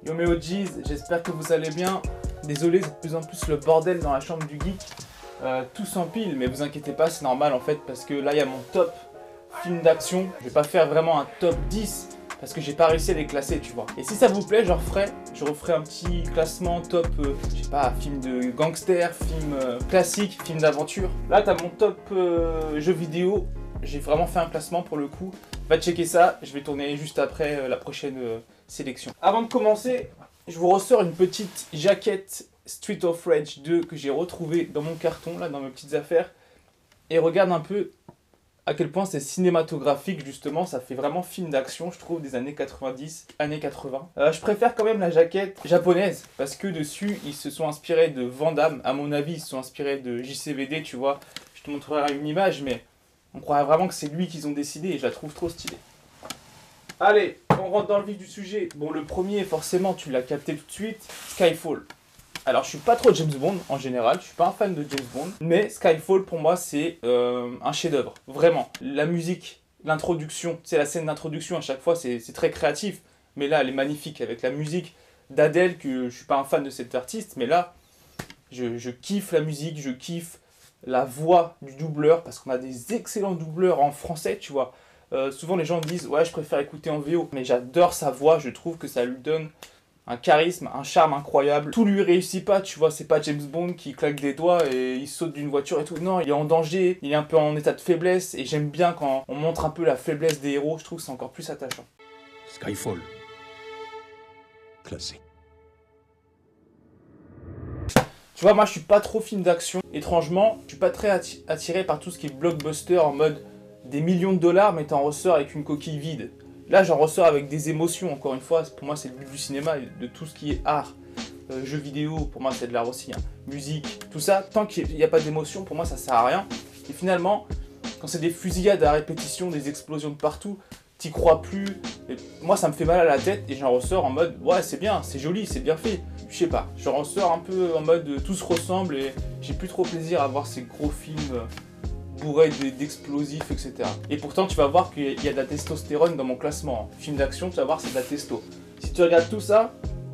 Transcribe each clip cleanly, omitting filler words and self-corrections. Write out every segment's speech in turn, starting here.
Yo mes OGs, j'espère que vous allez bien. Désolé, c'est de plus en plus le bordel dans la chambre du geek. Tout s'empile, mais vous inquiétez pas, c'est normal en fait, parce que là il y a mon top film d'action. Je vais pas faire vraiment un top 10, parce que j'ai pas réussi à les classer, tu vois. Et si ça vous plaît, je referai un petit classement top, je sais pas, film de gangster, film classique, film d'aventure. Là t'as mon top jeux vidéo. J'ai vraiment fait un classement pour le coup. Va checker ça, je vais tourner juste après la prochaine sélection. Avant de commencer, je vous ressors une petite jaquette Street of Rage 2 que j'ai retrouvée dans mon carton, là, dans mes petites affaires. Et regarde un peu à quel point c'est cinématographique, justement. Ça fait vraiment film d'action, je trouve, des années 90, années 80. Je préfère quand même la jaquette japonaise, parce que dessus, ils se sont inspirés de Van Damme. À mon avis, ils se sont inspirés de JCVD, tu vois. Je te montrerai une image, mais on croirait vraiment que c'est lui qu'ils ont décidé et je la trouve trop stylée. Allez, on rentre dans le vif du sujet. Bon, le premier, forcément, tu l'as capté tout de suite, Skyfall. Alors, je suis pas trop James Bond en général, je suis pas un fan de James Bond, mais Skyfall pour moi c'est un chef-d'œuvre, vraiment. La musique, l'introduction, c'est la scène d'introduction à chaque fois, c'est très créatif, mais là elle est magnifique avec la musique d'Adèle, que je suis pas un fan de cet artiste, mais là je kiffe la musique, je kiffe la voix du doubleur, parce qu'on a des excellents doubleurs en français, tu vois. Souvent les gens disent ouais je préfère écouter en VO, mais j'adore sa voix, je trouve que ça lui donne un charisme, un charme incroyable. Tout lui réussit pas, tu vois, c'est pas James Bond qui claque des doigts et il saute d'une voiture et tout. Non, il est en danger, il est un peu en état de faiblesse et j'aime bien quand on montre un peu la faiblesse des héros, je trouve que c'est encore plus attachant. Skyfall. Classique. Tu vois, moi je suis pas trop film d'action. Étrangement, je suis pas très attiré par tout ce qui est blockbuster en mode des millions de dollars mais t'en ressors avec une coquille vide. Là, j'en ressors avec des émotions, encore une fois. Pour moi, c'est le but du cinéma, de tout ce qui est art. Jeux vidéo, pour moi, c'est de l'art aussi. Hein. Musique, tout ça. Tant qu'il n'y a pas d'émotion, pour moi, ça sert à rien. Et finalement, quand c'est des fusillades à répétition, des explosions de partout, t'y crois plus. Et moi, ça me fait mal à la tête et j'en ressors en mode ouais, c'est bien, c'est joli, c'est bien fait. Je sais pas, j'en ressors un peu en mode tout se ressemble et j'ai plus trop plaisir à voir ces gros films bourré d'explosifs, etc. Et pourtant, tu vas voir qu'il y a de la testostérone dans mon classement. Film d'action, tu vas voir, c'est de la testo. Si tu regardes tout ça,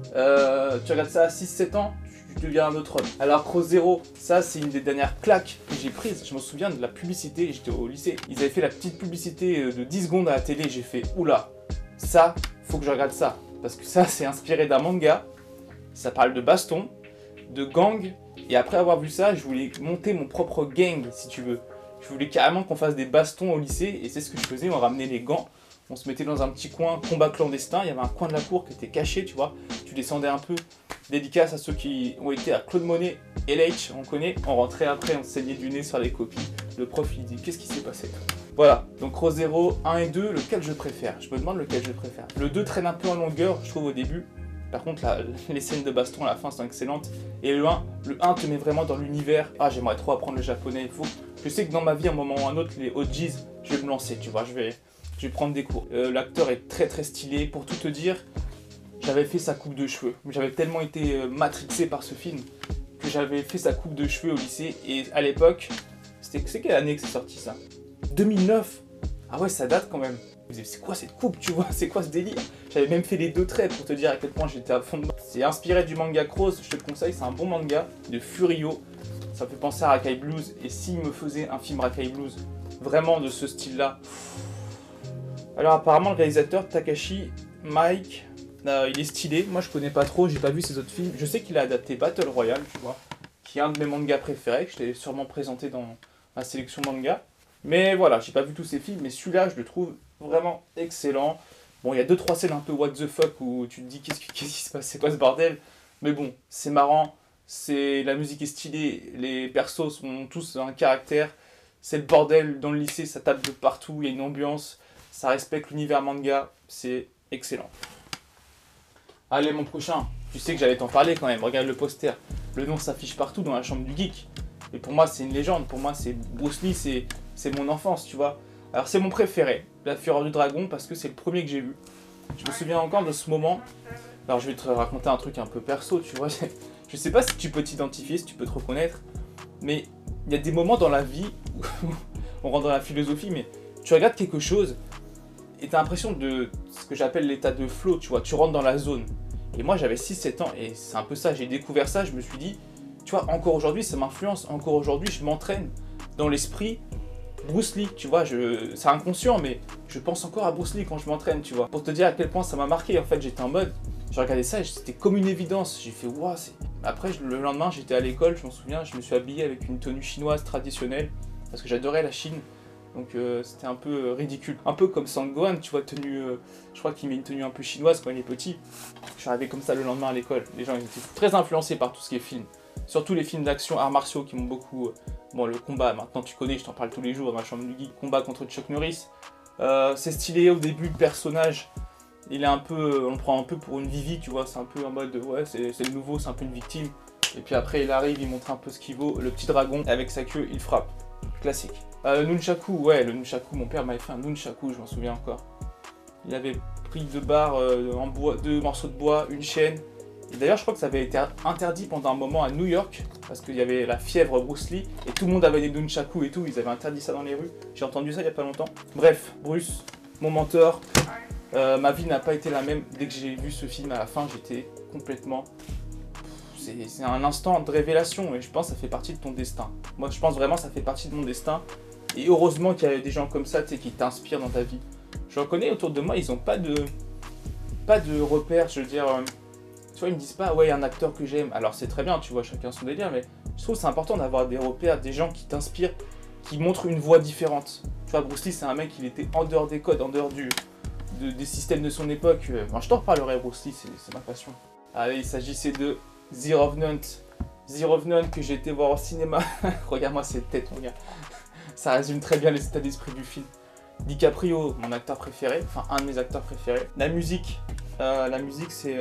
tu regardes ça à 6-7 ans, tu deviens un autre homme. Alors, Cross Zero, ça, c'est une des dernières claques que j'ai prises. Je me souviens de la publicité, j'étais au lycée. Ils avaient fait la petite publicité de 10 secondes à la télé. J'ai fait, oula, ça, faut que je regarde ça. Parce que ça, c'est inspiré d'un manga. Ça parle de baston, de gang. Et après avoir vu ça, je voulais monter mon propre gang, si tu veux. Je voulais carrément qu'on fasse des bastons au lycée, et c'est ce que je faisais, on ramenait les gants, on se mettait dans un petit coin, combat clandestin, il y avait un coin de la cour qui était caché, tu vois, tu descendais un peu, dédicace à ceux qui ont été à Claude Monet, LH, on connaît, on rentrait après, on se saignait du nez sur les copies, le prof il dit, qu'est-ce qui s'est passé? Voilà, donc Cross Zero 1 et 2, lequel je préfère? Je me demande lequel je préfère. Le 2 traîne un peu en longueur, je trouve au début. Par contre, les scènes de baston à la fin sont excellentes. Et le 1 te met vraiment dans l'univers. Ah, j'aimerais trop apprendre le japonais. Il faut. Je sais que dans ma vie, à un moment ou un autre, les OGs, je vais me lancer, tu vois. Je vais prendre des cours. L'acteur est très très stylé. Pour tout te dire, j'avais fait sa coupe de cheveux. J'avais tellement été matrixé par ce film que j'avais fait sa coupe de cheveux au lycée. Et à l'époque, c'est quelle année que c'est sorti ça? 2009. Ah ouais, ça date quand même. Vous dites, c'est quoi cette coupe, tu vois? C'est quoi ce délire? J'avais même fait les 2 traits pour te dire à quel point j'étais à fond dedans. C'est inspiré du manga Cross, je te le conseille, c'est un bon manga de Furio. Ça me fait penser à Rakai Blues. Et s'il me faisait un film Rakai Blues, vraiment de ce style-là. Alors apparemment le réalisateur Takashi Mike, il est stylé. Moi je connais pas trop, j'ai pas vu ses autres films. Je sais qu'il a adapté Battle Royale, tu vois, qui est un de mes mangas préférés, que je t'ai sûrement présenté dans ma sélection manga. Mais voilà, j'ai pas vu tous ces films, mais celui-là, je le trouve vraiment excellent. Bon, il y a 2-3 scènes un peu what the fuck où tu te dis qu'est-ce qui se passe, c'est quoi ce bordel? Mais bon, c'est marrant, la musique est stylée, les persos ont tous un caractère, c'est le bordel dans le lycée, ça tape de partout, il y a une ambiance, ça respecte l'univers manga, c'est excellent. Allez, mon prochain, tu sais que j'allais t'en parler quand même, regarde le poster, le nom s'affiche partout dans la chambre du geek. Et pour moi, c'est une légende, pour moi, c'est Bruce Lee, c'est mon enfance, tu vois. Alors c'est mon préféré, La Fureur du Dragon, parce que c'est le premier que j'ai vu. Je me souviens encore de ce moment. Alors je vais te raconter un truc un peu perso, tu vois. Je sais pas si tu peux t'identifier, si tu peux te reconnaître, mais il y a des moments dans la vie où on rentre dans la philosophie, mais tu regardes quelque chose et t'as l'impression de ce que j'appelle l'état de flow, tu vois. Tu rentres dans la zone. Et moi j'avais 6-7 ans et c'est un peu ça, j'ai découvert ça, je me suis dit, tu vois, encore aujourd'hui ça m'influence, encore aujourd'hui je m'entraîne dans l'esprit Bruce Lee, tu vois, c'est inconscient mais je pense encore à Bruce Lee quand je m'entraîne, tu vois. Pour te dire à quel point ça m'a marqué, en fait j'étais en mode, j'ai regardé ça et c'était comme une évidence, j'ai fait waouh, c'est... Après le lendemain j'étais à l'école, je m'en souviens, je me suis habillé avec une tenue chinoise traditionnelle parce que j'adorais la Chine. Donc c'était un peu ridicule. Un peu comme Sangwan, tu vois, tenue... je crois qu'il met une tenue un peu chinoise quand il est petit. Je suis arrivé comme ça le lendemain à l'école. Les gens ils étaient très influencés par tout ce qui est film. Surtout les films d'action, arts martiaux qui m'ont beaucoup... bon, le combat, maintenant tu connais, je t'en parle tous les jours dans ma chambre du geek. Combat contre Chuck Norris. C'est stylé au début, le personnage. Il est un peu... on le prend un peu pour une Vivi, tu vois. C'est un peu en mode... ouais, c'est le nouveau, c'est un peu une victime. Et puis après il arrive, il montre un peu ce qu'il vaut. Le petit dragon, avec sa queue, il frappe. Classique. Nunchaku, ouais, le Nunchaku, mon père m'avait fait un Nunchaku, je m'en souviens encore. Il avait pris 2 barres en bois, 2 morceaux de bois, une chaîne. Et d'ailleurs, je crois que ça avait été interdit pendant un moment à New York, parce qu'il y avait la fièvre Bruce Lee, et tout le monde avait des Nunchaku et tout, ils avaient interdit ça dans les rues. J'ai entendu ça il y a pas longtemps. Bref, Bruce, mon mentor, ma vie n'a pas été la même. Dès que j'ai vu ce film à la fin, j'étais complètement... C'est un instant de révélation, et je pense que ça fait partie de ton destin. Moi, je pense vraiment que ça fait partie de mon destin. Et heureusement qu'il y a des gens comme ça, tu sais, qui t'inspirent dans ta vie. Je reconnais autour de moi, ils n'ont pas de repères, je veux dire... tu vois, ils me disent pas, ouais, un acteur que j'aime. Alors c'est très bien, tu vois, chacun son délire, mais je trouve que c'est important d'avoir des repères, des gens qui t'inspirent, qui montrent une voie différente. Tu vois, Bruce Lee, c'est un mec, il était en dehors des codes, en dehors des systèmes de son époque. Moi, je t'en reparlerai, Bruce Lee, c'est ma passion. Allez, il s'agissait de The Revenant. The Revenant que j'ai été voir au cinéma. Regarde-moi cette tête, mon gars. Ça résume très bien l'état d'esprit du film. DiCaprio, mon acteur préféré, enfin un de mes acteurs préférés. La musique c'est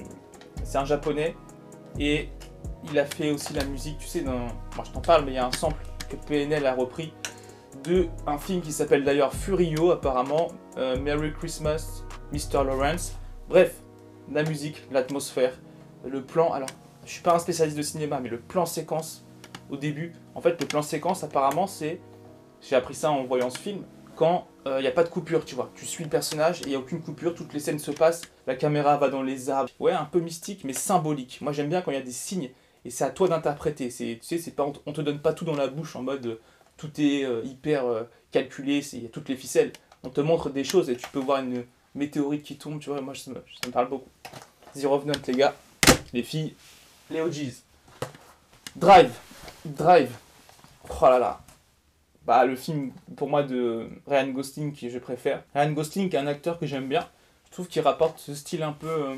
un japonais et il a fait aussi la musique, tu sais, moi je t'en parle, mais il y a un sample que PNL a repris de un film qui s'appelle d'ailleurs Furio apparemment, Merry Christmas, Mr. Lawrence. Bref, la musique, l'atmosphère, le plan, alors je suis pas un spécialiste de cinéma, mais le plan séquence au début, en fait le plan séquence apparemment c'est, j'ai appris ça en voyant ce film, quand il n'y a pas de coupure, tu vois. Tu suis le personnage et il n'y a aucune coupure, toutes les scènes se passent, la caméra va dans les arbres. Ouais, un peu mystique, mais symbolique. Moi, j'aime bien quand il y a des signes et c'est à toi d'interpréter. Tu sais, c'est pas, on te donne pas tout dans la bouche en mode tout est hyper calculé, il y a toutes les ficelles. On te montre des choses et tu peux voir une météorite qui tombe, tu vois. Moi, ça me parle beaucoup. The Revenant, les gars, les filles, les OGs. Drive. Oh là là. Bah, le film pour moi de Ryan Gosling que je préfère. Ryan Gosling est un acteur que j'aime bien. Je trouve qu'il rapporte ce style un peu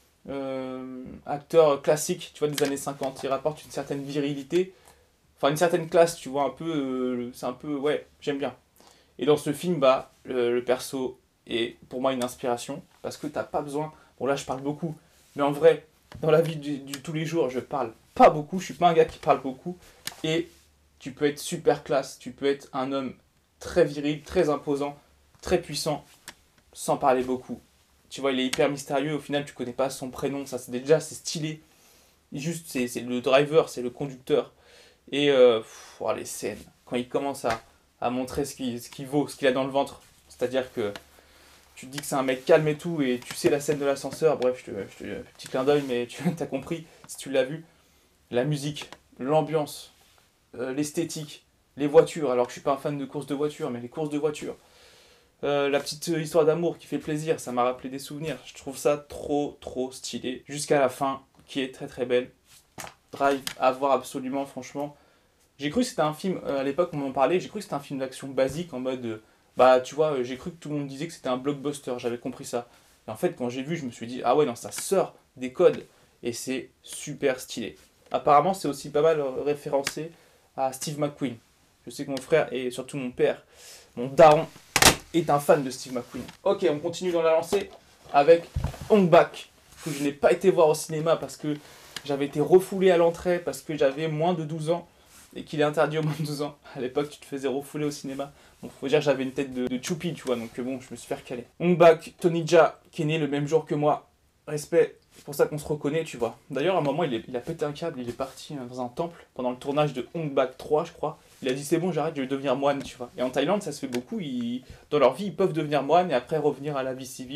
acteur classique, tu vois, des années 50. Il rapporte une certaine virilité, enfin une certaine classe, tu vois, un peu, c'est un peu, ouais, j'aime bien. Et dans ce film, bah, le perso est pour moi une inspiration, parce que t'as pas besoin, bon là je parle beaucoup, mais en vrai, dans la vie du tous les jours, je parle pas beaucoup, je suis pas un gars qui parle beaucoup, et tu peux être super classe, tu peux être un homme très viril, très imposant, très puissant, sans parler beaucoup. Tu vois, il est hyper mystérieux, au final tu connais pas son prénom, ça c'est stylé. Juste, c'est le driver, c'est le conducteur. Et les scènes, quand il commence à montrer ce qu'il vaut, ce qu'il a dans le ventre. C'est-à-dire que tu te dis que c'est un mec calme et tout, et tu sais la scène de l'ascenseur, bref, petit clin d'œil, mais tu as compris, si tu l'as vu. La musique, l'ambiance, l'esthétique, les voitures, alors que je suis pas un fan de courses de voitures, mais les courses de voitures. La petite histoire d'amour qui fait plaisir, ça m'a rappelé des souvenirs. Je trouve ça trop stylé. Jusqu'à la fin, qui est très très belle. Drive, à voir absolument, franchement. J'ai cru que c'était un film, à l'époque on m'en parlait, j'ai cru que c'était un film d'action basique en mode... bah tu vois, j'ai cru que tout le monde disait que c'était un blockbuster, j'avais compris ça. Et en fait quand j'ai vu, je me suis dit, ah ouais non, ça sort des codes. Et c'est super stylé. Apparemment c'est aussi pas mal référencé à Steve McQueen. Je sais que mon frère et surtout mon père, mon daron, est un fan de Steve McQueen. Ok, on continue dans la lancée avec Hong Bak, que je n'ai pas été voir au cinéma parce que j'avais été refoulé à l'entrée parce que j'avais moins de 12 ans et qu'il est interdit aux moins de 12 ans. À l'époque, tu te faisais refouler au cinéma. Bon, faut dire que j'avais une tête de choupi, tu vois, donc bon, je me suis fait recaler. Hong Bak, Tony Jaa, qui est né le même jour que moi. Respect, c'est pour ça qu'on se reconnaît, tu vois. D'ailleurs, à un moment, il a pété un câble, il est parti dans un temple pendant le tournage de Hong Bak 3, je crois. Il a dit c'est bon, j'arrête, je vais devenir moine, tu vois. Et en Thaïlande, ça se fait beaucoup. Dans leur vie, ils peuvent devenir moine et après revenir à la vie civile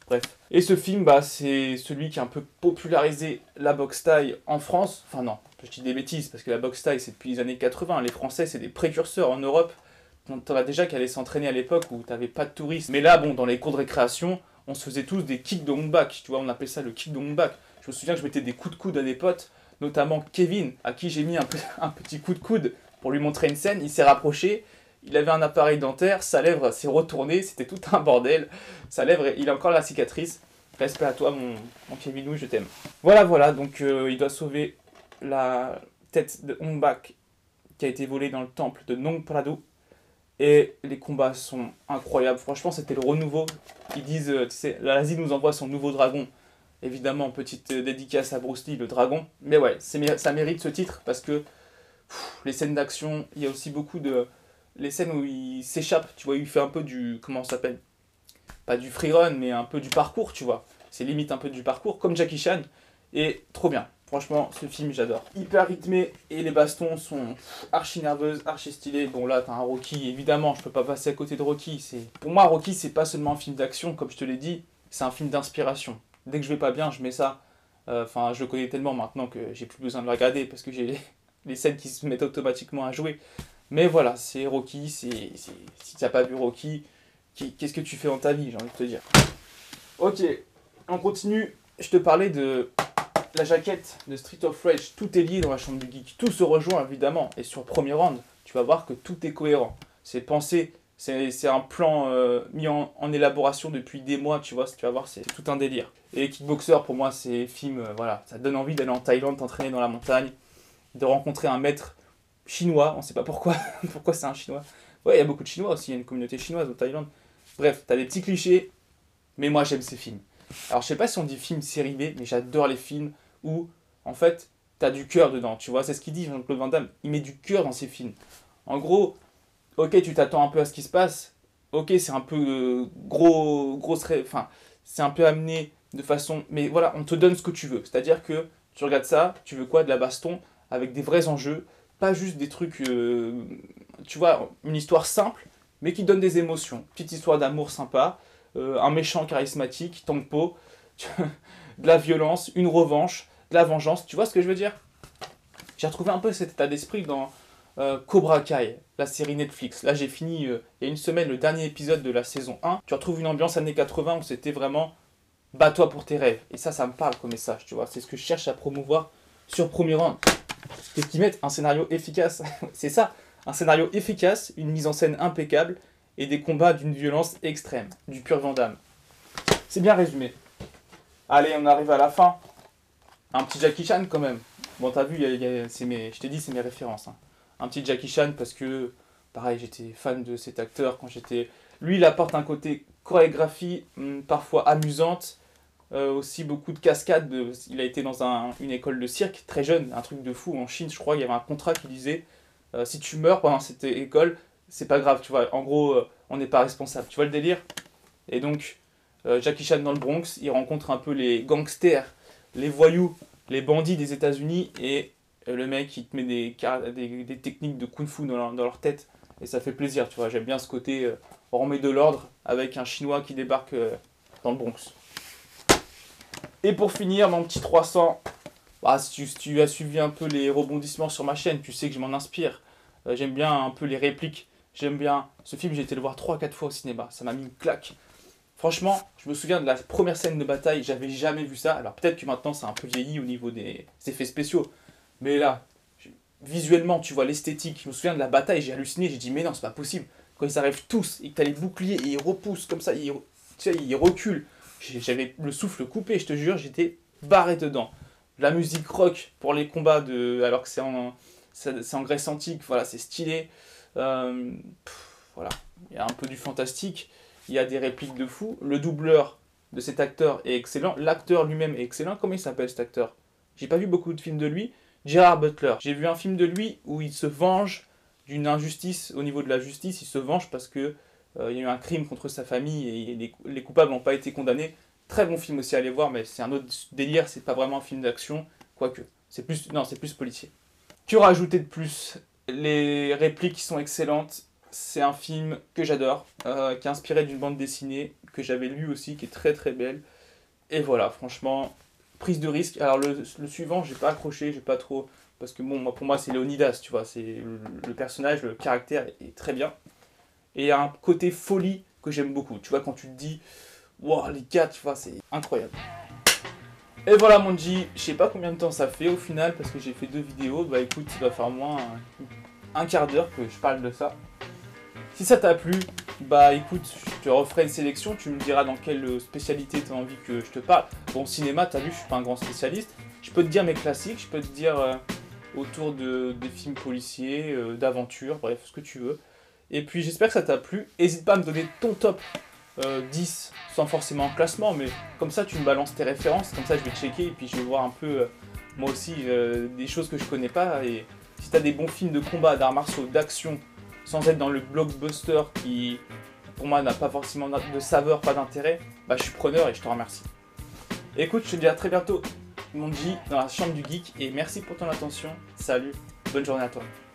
Bref. Et ce film, bah, c'est celui qui a un peu popularisé la boxe thaï en France. Enfin non, je dis des bêtises, parce que la boxe thaï, c'est depuis les années 80. Les Français, c'est des précurseurs en Europe. T'en as déjà qui allaient s'entraîner à l'époque où t'avais pas de touristes. Mais là, bon, dans les cours de récréation, on se faisait tous des kicks de Hong Bak. Tu vois, on appelait ça le kick de Hong Bak. Je me souviens que je mettais des coups de coude à des potes, notamment Kevin, à qui j'ai mis un petit coup de coude pour lui montrer une scène. Il s'est rapproché, il avait un appareil dentaire, sa lèvre s'est retournée, c'était tout un bordel. Sa lèvre, il a encore la cicatrice. Respect à toi, mon Kevin, oui, je t'aime. Voilà, donc il doit sauver la tête de Hong Bak qui a été volée dans le temple de Nong Pradu. Et les combats sont incroyables. Franchement, c'était le renouveau. Ils disent, tu sais, l'Asie nous envoie son nouveau dragon. Évidemment, petite dédicace à Bruce Lee, le dragon. Mais ouais, ça mérite ce titre parce que les scènes d'action, il y a aussi beaucoup de... Les scènes où il s'échappe, tu vois, il fait un peu du... Comment ça s'appelle? Pas du free run, mais un peu du parcours, tu vois. C'est limite un peu du parcours, comme Jackie Chan. Et trop bien. Franchement, ce film, j'adore. Hyper rythmé et les bastons sont archi nerveuses, archi stylées. Bon, là, t'as un Rocky, évidemment, je peux pas passer à côté de Rocky. Pour moi, Rocky, c'est pas seulement un film d'action, comme je te l'ai dit, c'est un film d'inspiration. Dès que je vais pas bien, je mets ça. Enfin, je le connais tellement maintenant que j'ai plus besoin de le regarder parce que j'ai les scènes qui se mettent automatiquement à jouer. Mais voilà, c'est Rocky, si t'as pas vu Rocky, qu'est-ce que tu fais dans ta vie, j'ai envie de te dire. Ok, on continue. Je te parlais de la jaquette de Street of Rage. Tout est lié dans la chambre du geek. Tout se rejoint évidemment. Et sur Premier Round, tu vas voir que tout est cohérent. C'est pensé, c'est un plan mis en élaboration depuis des mois, tu vois. Tu vas voir, c'est tout un délire. Et Kickboxer, pour moi, c'est film, voilà, ça donne envie d'aller en Thaïlande, t'entraîner dans la montagne, de rencontrer un maître chinois. On sait pas pourquoi, pourquoi c'est un chinois. Ouais, il y a beaucoup de chinois aussi, il y a une communauté chinoise en Thaïlande. Bref, t'as des petits clichés, mais moi j'aime ces films. Alors je sais pas si on dit film série B, mais j'adore les films où, en fait, t'as du cœur dedans, tu vois, c'est ce qu'il dit Jean-Claude Van Damme, il met du cœur dans ses films. En gros, ok, tu t'attends un peu à ce qui se passe, ok, c'est un peu enfin, c'est un peu amené de façon, mais voilà, on te donne ce que tu veux, c'est-à-dire que tu regardes ça, tu veux quoi, de la baston, avec des vrais enjeux, pas juste des trucs, tu vois, une histoire simple, mais qui donne des émotions, petite histoire d'amour sympa, un méchant charismatique, Tangpo, de la violence, une revanche, de la vengeance, tu vois ce que je veux dire? J'ai retrouvé un peu cet état d'esprit dans Cobra Kai, la série Netflix. Là j'ai fini il y a une semaine le dernier épisode de la saison 1. Tu retrouves une ambiance années 80 où c'était vraiment bats-toi pour tes rêves. Et ça me parle comme message, tu vois. C'est ce que je cherche à promouvoir sur Premier Rang. Qu'est-ce qu'ils mettent? Un scénario efficace. C'est ça, un scénario efficace, une mise en scène impeccable et des combats d'une violence extrême, du pur Van Damme. C'est bien résumé. Allez, on arrive à la fin. Un petit Jackie Chan quand même. Bon, t'as vu, je t'ai dit, c'est mes références. Hein. Un petit Jackie Chan parce que, pareil, j'étais fan de cet acteur quand j'étais... Lui, il apporte un côté chorégraphie parfois amusante, aussi beaucoup de cascades. Il a été dans une école de cirque très jeune, un truc de fou. En Chine, je crois, il y avait un contrat qui disait si tu meurs pendant cette école, c'est pas grave, tu vois. En gros, on n'est pas responsable. Tu vois le délire? Et donc, Jackie Chan dans le Bronx, il rencontre un peu les gangsters, les voyous, les bandits des États-Unis et le mec il te met des techniques de kung-fu dans leur tête et ça fait plaisir, tu vois. J'aime bien ce côté on remet de l'ordre avec un chinois qui débarque dans le Bronx. Et pour finir, mon petit 300, bah, si tu as suivi un peu les rebondissements sur ma chaîne, tu sais que je m'en inspire. J'aime bien un peu les répliques. J'aime bien ce film, j'ai été le voir 3-4 fois au cinéma. Ça m'a mis une claque. Franchement, je me souviens de la première scène de bataille, j'avais jamais vu ça. Alors peut-être que maintenant c'est un peu vieilli au niveau des effets spéciaux. Mais là, visuellement, tu vois l'esthétique. Je me souviens de la bataille, j'ai halluciné, j'ai dit mais non, c'est pas possible. Quand ils arrivent tous et que t'as les boucliers et ils repoussent comme ça, tu sais, ils reculent. J'avais le souffle coupé, je te jure, j'étais barré dedans. La musique rock pour les combats, alors que c'est en Grèce antique, voilà, c'est stylé. Voilà, il y a un peu du fantastique. Il y a des répliques de fou. Le doubleur de cet acteur est excellent. L'acteur lui-même est excellent. Comment il s'appelle cet acteur? J'ai pas vu beaucoup de films de lui. Gérard Butler. J'ai vu un film de lui où il se venge d'une injustice au niveau de la justice. Il se venge parce que il y a eu un crime contre sa famille et les coupables n'ont pas été condamnés. Très bon film aussi à aller voir, mais c'est un autre délire. C'est pas vraiment un film d'action, quoique. C'est plus policier. Que rajouter de plus? Les répliques qui sont excellentes. c'est un film que j'adore, qui est inspiré d'une bande dessinée que j'avais lue aussi, qui est très très belle. Et voilà, franchement, prise de risque. Alors le suivant, j'ai pas accroché, j'ai pas trop... Parce que bon, pour moi, c'est Léonidas, tu vois. C'est le personnage, le caractère est très bien. Et il y a un côté folie que j'aime beaucoup. Tu vois, quand tu te dis, wow, les gars, tu vois, c'est incroyable. Et voilà, mon G, je sais pas combien de temps ça fait au final, parce que j'ai fait 2 vidéos. Bah écoute, ça doit faire au moins un quart d'heure que je parle de ça. Si ça t'a plu, bah écoute, je te referai une sélection, tu me diras dans quelle spécialité tu as envie que je te parle. Bon, cinéma, t'as vu, je suis pas un grand spécialiste. Je peux te dire mes classiques, je peux te dire autour des films policiers, d'aventure, bref, ce que tu veux. Et puis j'espère que ça t'a plu. N'hésite pas à me donner ton top 10, sans forcément un classement, mais comme ça tu me balances tes références, comme ça je vais checker et puis je vais voir un peu, moi aussi, des choses que je connais pas. Et si t'as des bons films de combat, d'arts martiaux, d'action, sans être dans le blockbuster qui, pour moi, n'a pas forcément de saveur, pas d'intérêt, bah je suis preneur et je te remercie. Et écoute, je te dis à très bientôt, mon G, dans la chambre du geek, et merci pour ton attention. Salut, bonne journée à toi.